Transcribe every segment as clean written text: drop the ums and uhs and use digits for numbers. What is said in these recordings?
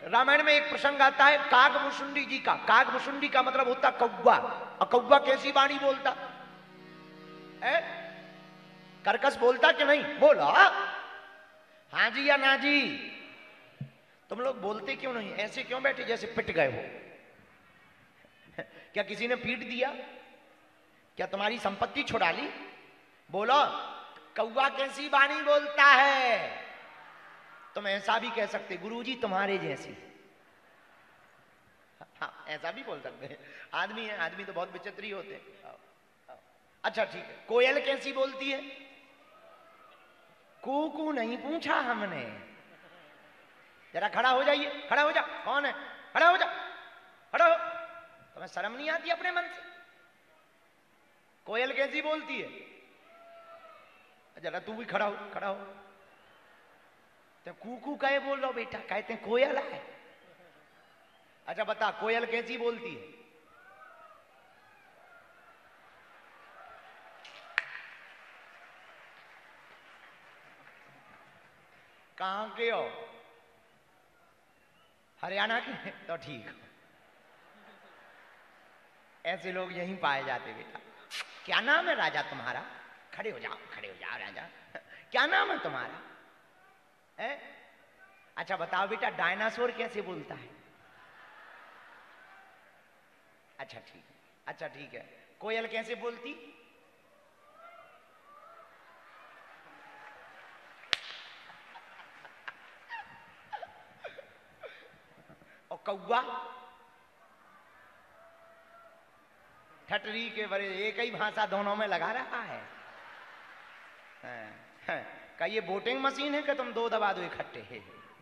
रामायण में एक प्रसंग आता है कागभुशुंडी जी का। कागभुशुंडी का मतलब होता कौवा, और कौवा कैसी वाणी बोलता है? कर्कश बोलता कि नहीं? बोला हाँ जी या ना जी। तुम लोग बोलते क्यों नहीं? ऐसे क्यों बैठे जैसे पिट गए हो? क्या किसी ने पीट दिया? क्या तुम्हारी संपत्ति छुड़ा ली? बोलो कौवा कैसी वाणी बोलता है? तुम ऐसा भी कह सकते गुरुजी तुम्हारे जैसी। हाँ ऐसा भी बोल सकते हैं। आदमी है, आदमी तो बहुत विचित्र होते हैं। अच्छा ठीक है, कोयल कैसी बोलती है? कू नहीं पूछा हमने। जरा खड़ा हो जाइए, खड़ा हो जा। कौन है? खड़ा हो जा, खड़ा हो। तुम्हें शर्म नहीं आती अपने मन से? कोयल कैसी बोलती है? जरा तू भी खड़ा हो, खड़ा हो। तो कू कहे बोल रहा बेटा? कहते हैं कोयल है। अच्छा बता कोयल कैसी बोलती है? कहां के हो? हरियाणा के? तो ठीक, ऐसे लोग यहीं पाए जाते बेटा। क्या नाम है राजा तुम्हारा? खड़े हो जाओ, खड़े हो जाओ राजा। क्या नाम है तुम्हारा? है? अच्छा बताओ बेटा डायनासोर कैसे बोलता है? अच्छा ठीक है, अच्छा ठीक है। कोयल कैसे बोलती? और कौवा? ठटरी के बड़े एक ही भाषा दोनों में लगा रहा है। क्या ये वोटिंग मशीन है कि तुम दो दबा दो इकट्ठे? है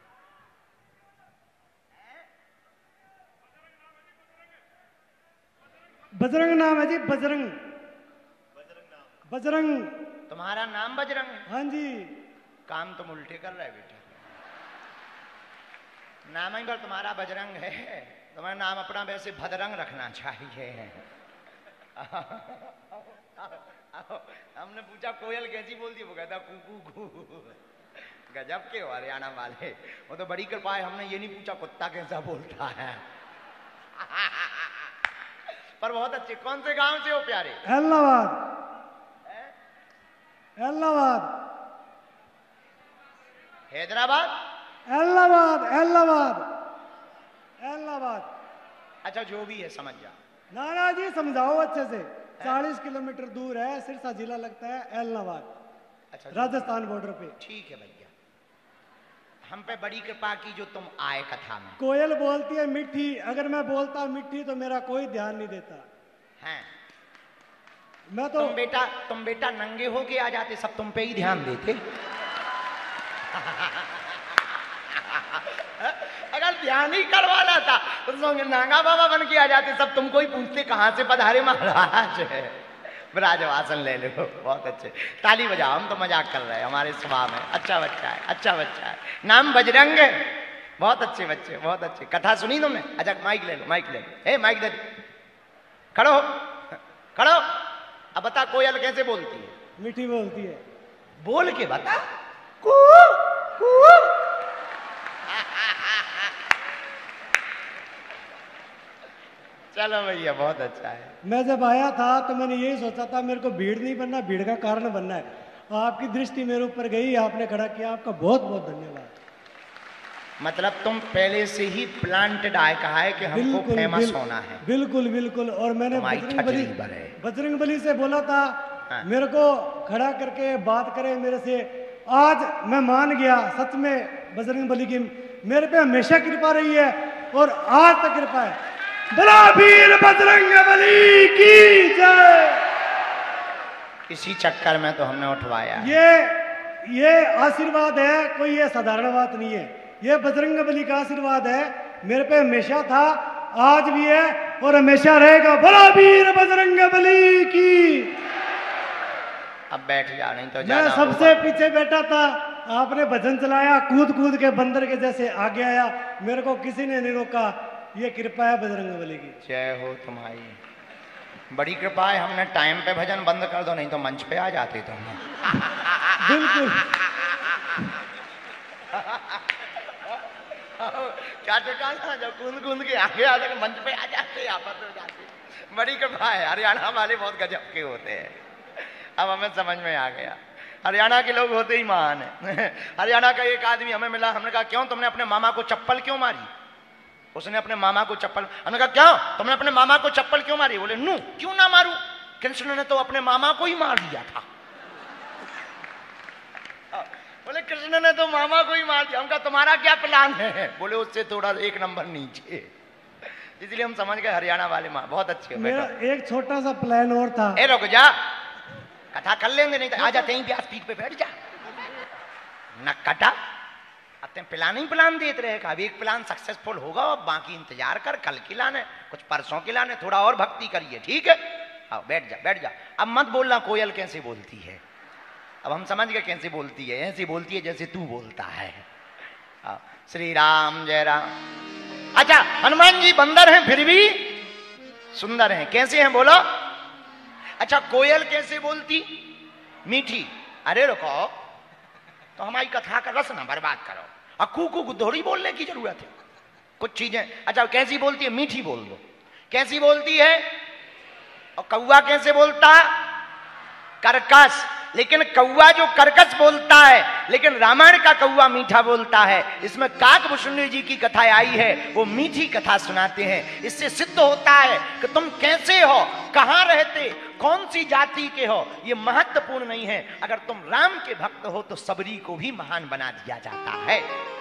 बजरंग नाम है जी, बजरंग। बजरंग। तुम्हारा नाम बजरंग है? हाँ जी। काम तुम उल्टे कर रहे बेटा। नाम ही पर तुम्हारा बजरंग है, तुम्हारा नाम अपना वैसे भदरंग रखना चाहिए। हमने पूछा कोयल कैसी बोलती है? वो कहता कू कू कू। गजब के हो हरियाणा वाले, वो तो बड़ी कृपा है। हमने ये नहीं पूछा कुत्ता कैसा बोलता है। पर बहुत अच्छे। कौन से गांव से हो प्यारे? इलाहाबाद। इलाहाबाद। हैदराबाद? इलाहाबाद। इलाहाबाद। इलाहाबाद। अच्छा जो भी है समझ जा। नाना जी समझाओ अच्छे से। 40 किलोमीटर दूर है, सिरसा जिला लगता है इलाहाबाद। अच्छा राजस्थान बॉर्डर पे। ठीक है भैया, हम पे बड़ी कृपा की जो तुम आए कथा में। कोयल बोलती है मिठी, अगर मैं बोलता मिठी तो मेरा कोई ध्यान नहीं देता है। मैं तो तुम बेटा नंगे हो के आ जाते, सब तुम पे ही ध्यान देते। अगर ध्यान ही करवाना था तो नांगा बाबा बन के आ जाते, सब तुमको ही पूछते कहां से पधारे महाराज। ब्राजवासन ले लो। बहुत अच्छे, ताली बजाओ। हम तो मजाक कर रहे हैं, हमारे स्वभाव में। अच्छा बच्चा है, अच्छा बच्चा है। नाम बजरंग है। बहुत अच्छे बच्चे, बहुत अच्छे। कथा सुनी तुमने? अच्छा माइक ले लो, माइक ले लो। ए माइक दे, खड़ो हो, खड़ो। अब बता कोयल कैसे बोलती है? मीठी बोलती है। बोल के बता। कू कू। चलो भैया बहुत अच्छा है। मैं जब आया था तो मैंने यही सोचा था मेरे को भीड़ नहीं बनना, भीड़ का कारण बनना है। आपकी दृष्टि मेरे ऊपर गई, आपने खड़ा किया, आपका बहुत बहुत धन्यवाद। मतलब तुम पहले से ही प्लांटेड आए कहा है कि हमको फेमस होना है। बिल्कुल बिल्कुल। और मैंने बजरंग बली से बोला था मेरे को खड़ा करके बात करे मेरे से। आज मैं मान गया, सच में बजरंग बली की मेरे पे हमेशा कृपा रही है और आज तक कृपा है। बड़ा वीर बजरंग बली की जय। इसी चक्कर में तो हमने उठवाया। ये आशीर्वाद है, कोई ये साधारण बात नहीं है। ये बजरंग बली का आशीर्वाद है, मेरे पे हमेशा था, आज भी है और हमेशा रहेगा। बड़ा वीर बजरंग बली की। अब बैठ जा, नहीं तो मैं सबसे पीछे बैठा था, आपने भजन चलाया, कूद कूद के बंदर के जैसे आगे आया, मेरे को किसी ने नहीं रोका। ये कृपा है बजरंग बली की। जय हो तुम्हारी, बड़ी कृपा है। हमने टाइम पे भजन बंद कर दो, नहीं तो मंच पे आ जाते तुम। बिल्कुल। क्या ठिकाना, जब कूद कूद के आगे आते मंच पे आ जाते, आपस हो जाते। बड़ी कृपा है, हरियाणा वाले बहुत गजब के होते हैं। अब हमें समझ में आ गया, हरियाणा के लोग होते ही महान है। हरियाणा का एक आदमी हमें मिला, हमने कहा क्यों तुमने अपने मामा को चप्पल क्यों मारी? उसने अपने मामा को चप्पल, हमने कहा क्यों तुमने अपने मामा को चप्पल क्यों मारी? बोले नू क्यों ना मारू, कृष्ण ने तो अपने मामा को ही मार दिया था। बोले कृष्ण ने तो मामा को ही मार दिया। हम कहा तुम्हारा क्या प्लान है? बोले उससे थोड़ा एक नंबर नीचे। इसलिए हम समझ गए हरियाणा वाले माँ बहुत अच्छे हो। मेरा एक छोटा सा प्लान और था। ए रुक जा, कथा कर लेंगे, नहीं तो आ जाते ही व्यास पीठ पे बैठ जा। न कटा, अब तें प्लान ही प्लान देते रहे। अब एक प्लान सक्सेसफुल होगा, अब बाकी इंतजार कर, कल की लाने, कुछ परसों की लाने, थोड़ा और भक्ति करिए, ठीक है? आओ बैठ जा, बैठ जा। अब मत बोलना कोयल कैसे बोलती है, अब हम समझ गए कैसे बोलती है। ऐसे बोलती है जैसे तू बोलता है। श्री राम जय राम। अच्छा, हनुमान जी बंदर हैं फिर भी सुंदर हैं, कैसे हैं बोलो? अच्छा, कोयल कैसे बोलती? मीठी। अरे रुको, तो हमारी कथा का रस ना बर्बाद करो। और कू कू थोड़ी बोलने की जरूरत है, कुछ चीजें। अच्छा, कैसी बोलती है? मीठी बोल दो। कैसी बोलती है? और कौवा कैसे बोलता? कर्कश। लेकिन कौवा जो कर्कश बोलता है, लेकिन रामायण का कौवा मीठा बोलता है। इसमें काकभूषणी जी की कथा आई है, वो मीठी कथा सुनाते हैं। इससे सिद्ध होता है कि तुम कैसे हो, कहां रहते, कौन सी जाति के हो, ये महत्वपूर्ण नहीं है। अगर तुम राम के भक्त हो तो सबरी को भी महान बना दिया जाता है।